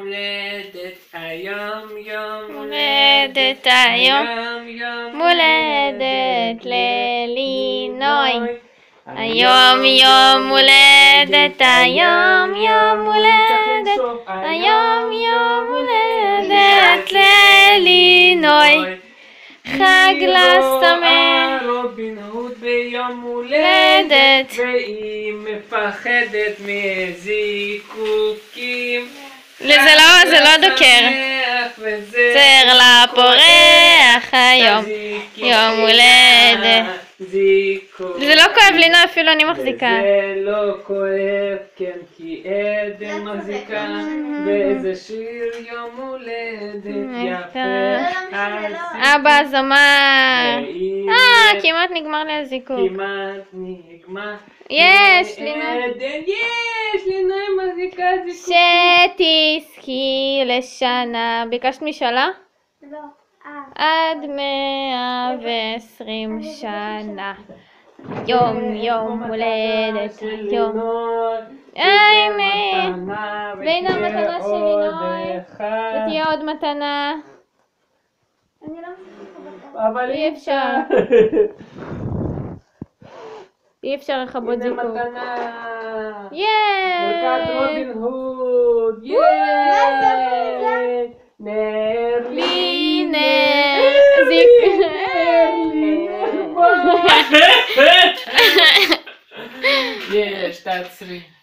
הולדת היום, יום הולדת היום, מולדת ללינוי. היום יום הולדת, היום יום הולדת, היום יום הולדת ללינוי. חג לשמח רובין הוד ביום הולדת, והיא מפחדת מזיקוקים. זה לא דוקר. זר לפורח היום, יום הולדת. זה לא כואב לי, נו, אפילו אני מחזיקה. זה לא כואב, כן, כי עדן מחזיקה באיזה שיר יום הולדת יפה. אבא זמר. כמעט נגמר לי הזיקוק. כמעט נגמר. יש לי, נו. עדן, יש לי, נו, מחזיקה זיקוק. שתזכי לשנה. ביקשת משאלה? לא. עד 120 שנה. יום יום הולדת היום. הנה, והנה המתנה שלי, נוי. ותהיה עוד מתנה. אני לא אבל אי אפשר. אי אפשר לכבות הנה זיקוק. מתנה. ברכת ייי! רובין הוד. ייי! נר לי נר זיק. יש, תעצרי.